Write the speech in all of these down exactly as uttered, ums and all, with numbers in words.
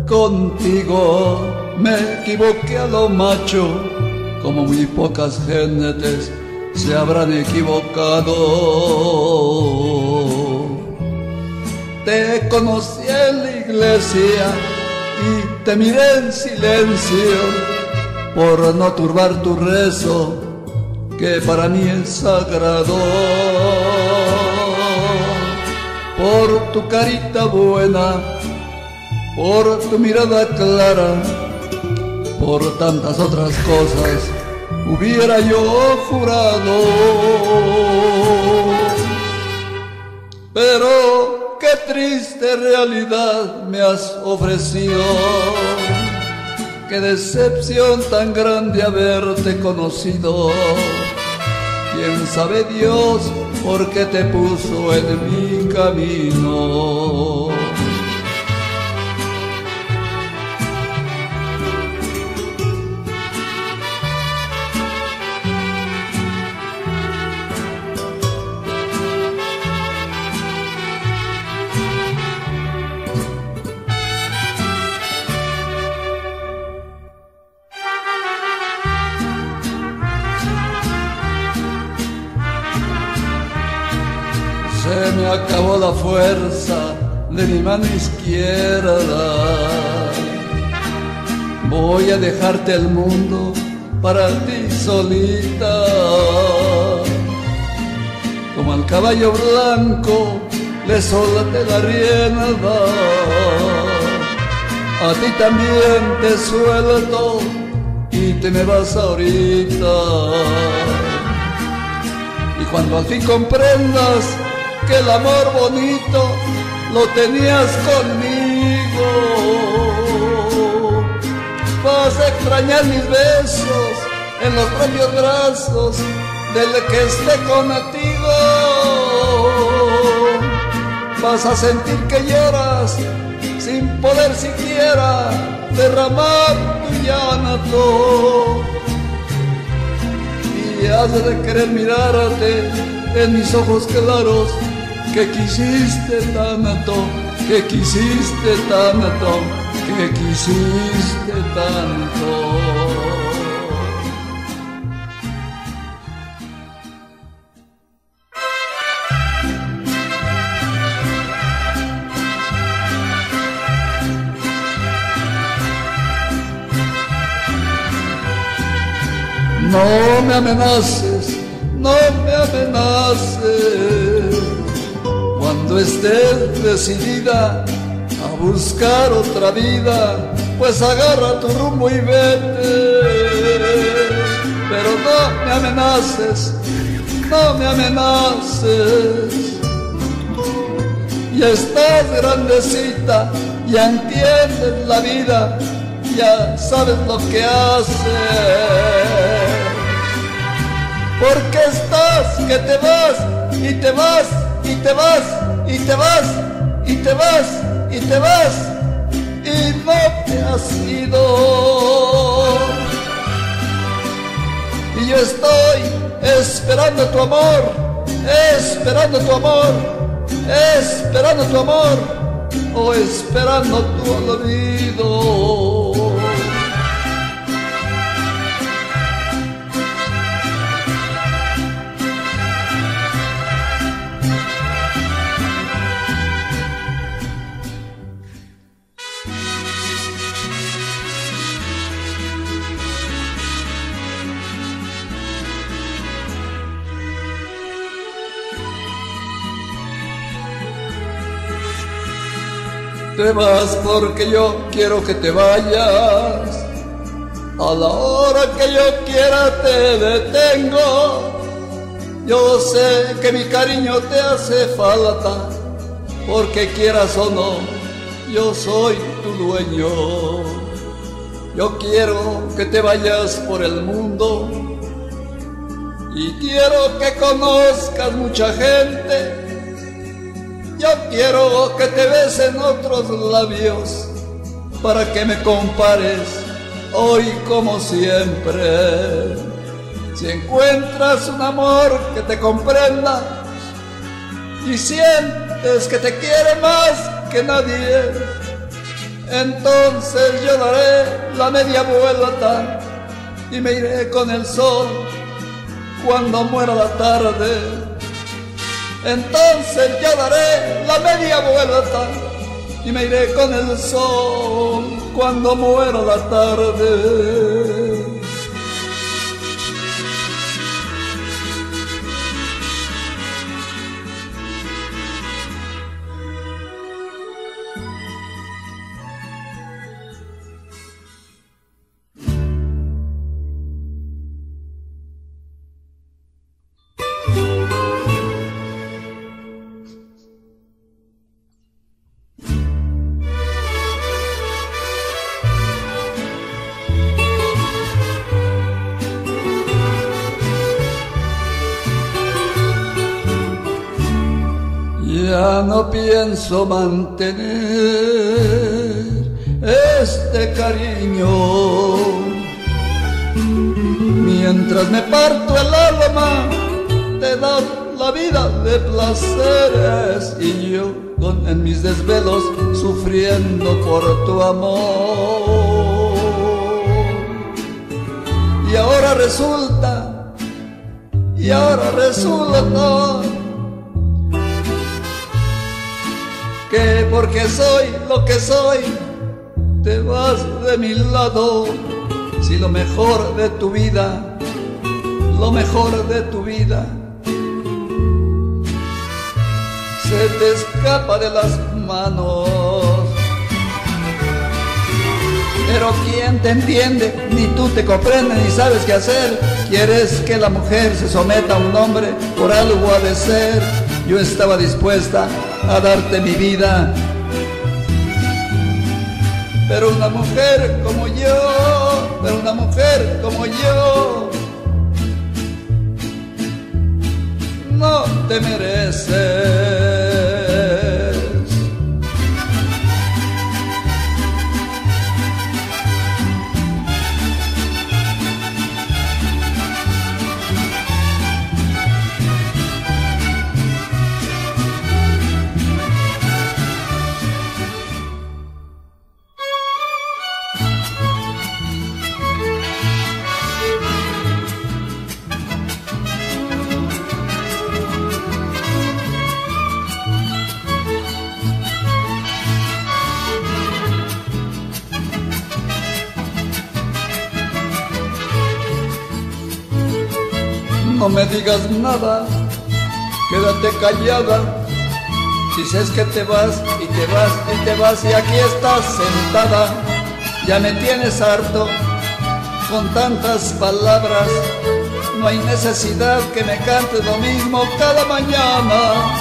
contigo me equivoqué a lo macho, como muy pocas gentes se habrán equivocado. Te conocí en la iglesia y te miré en silencio por no turbar tu rezo, que para mí es sagrado. Por tu carita buena, por tu mirada clara, por tantas otras cosas hubiera yo jurado. Pero qué triste realidad me has ofrecido, qué decepción tan grande haberte conocido. Quién sabe Dios por qué te puso en mi camino. Se me acabó la fuerza de mi mano izquierda. Voy a dejarte el mundo para ti solita. Como al caballo blanco le solté la rienda, a ti también te suelto y te me vas ahorita. Y cuando al fin comprendas que el amor bonito lo tenías conmigo, vas a extrañar mis besos en los propios brazos del que esté contigo. Vas a sentir que lloras sin poder siquiera derramar tu llanto, y has de querer mirarte en mis ojos claros, que quisiste tanto, que quisiste tanto, que quisiste tanto. No me amenaces, no me amenaces, cuando estés decidida a buscar otra vida, pues agarra tu rumbo y vete. Pero no me amenaces, no me amenaces. Ya estás grandecita, ya entiendes la vida, ya sabes lo que haces. Porque estás que te vas y te vas y te vas y te vas y te vas y te vas y no te has ido. Y yo estoy esperando tu amor, esperando tu amor, esperando tu amor, o esperando tu olvido. Te vas porque yo quiero que te vayas, a la hora que yo quiera te detengo. Yo sé que mi cariño te hace falta, porque quieras o no, yo soy tu dueño. Yo quiero que te vayas por el mundo y quiero que conozcas mucha gente. Yo quiero que te besen otros labios para que me compares hoy como siempre. Si encuentras un amor que te comprenda y sientes que te quiere más que nadie, entonces yo daré la media vuelta y me iré con el sol cuando muera la tarde. Entonces yo daré la media vuelta y me iré con el sol cuando muera la tarde. Ya no pienso mantener este cariño, mientras me parto el alma, te das la vida de placeres y yo con, en mis desvelos sufriendo por tu amor. Y ahora resulta, y ahora resulta que porque soy lo que soy, te vas de mi lado. Si lo mejor de tu vida, lo mejor de tu vida, se te escapa de las manos. Pero ¿quién te entiende? Ni tú te comprendes, ni sabes qué hacer. Quieres que la mujer se someta a un hombre, por algo ha de ser. Yo estaba dispuesta a darte mi vida, pero una mujer como yo, pero una mujer como yo, no te mereces. No me digas nada, quédate callada. Dices que te vas y te vas y te vas y aquí estás sentada. Ya me tienes harto con tantas palabras. No hay necesidad que me cantes lo mismo cada mañana.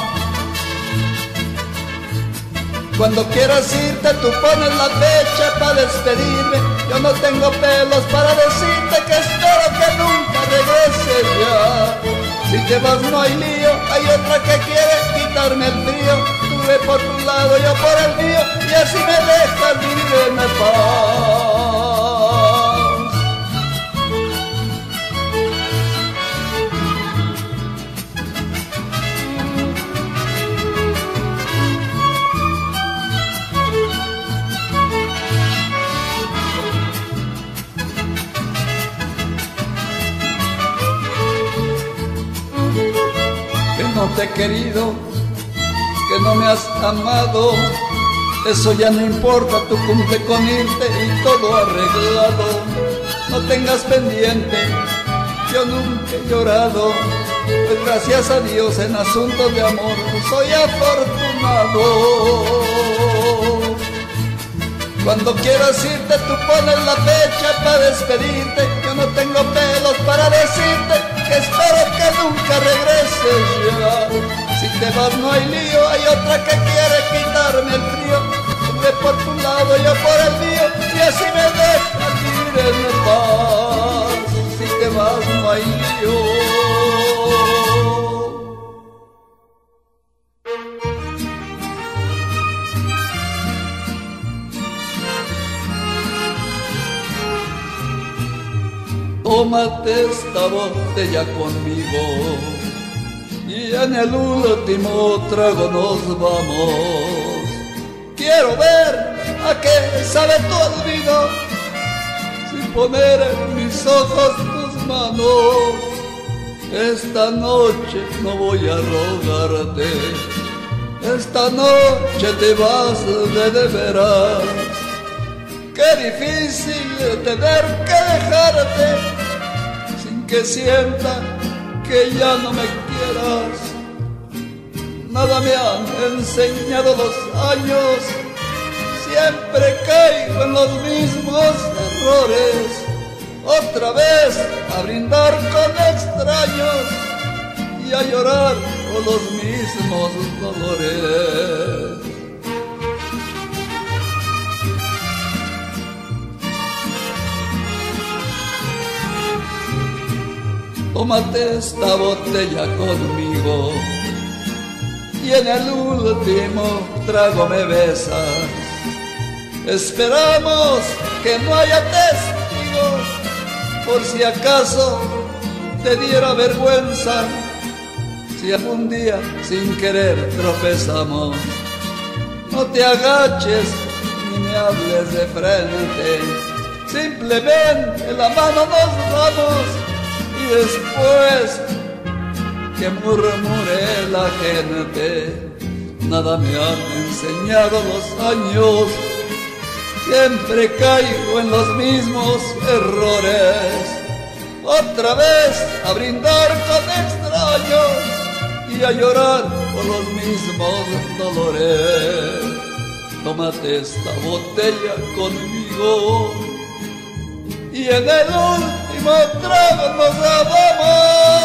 Cuando quieras irte tú pones la fecha para despedirme. Yo no tengo pelos para decirte que espero que nunca regreses ya. Si te vas no hay lío, hay otra que quiere quitarme el frío. Tú ve por tu lado, yo por el mío, y así me dejas vivir en paz. No te he querido, que no me has amado, eso ya no importa, tú cumple con irte y todo arreglado. No tengas pendiente, yo nunca he llorado, pues gracias a Dios en asuntos de amor soy afortunado. Cuando quieras irte tú pones la fecha para despedirte. Yo no tengo pelos para decirte que espero que nunca regreses ya. Si te vas no hay lío, hay otra que quiere quitarme el frío. Tú ve por tu lado, yo por el mío, y así me dejas vivir en paz. Si te vas no hay lío. Tómate esta botella conmigo y en el último trago nos vamos. Quiero ver ¿A qué sabe tu olvido? Sin poner en mis ojos tus manos, esta noche no voy a rogarte, esta noche te vas de, de veras. Qué difícil tener que dejarte sin que sienta que ya no me quieras. Nada me han enseñado los años, siempre caigo en los mismos errores. Otra vez a brindar con extraños y a llorar con los mismos dolores. Tómate esta botella conmigo y en el último trago me besas. Esperamos que no haya testigos, por si acaso te diera vergüenza, si algún día sin querer tropezamos. No te agaches ni me hables de frente, simplemente la mano nos damos y después que murmure la gente. Nada me han enseñado los años, siempre caigo en los mismos errores. Otra vez a brindar con extraños y a llorar por los mismos dolores. Tómate esta botella conmigo y en el último trago nos amamos.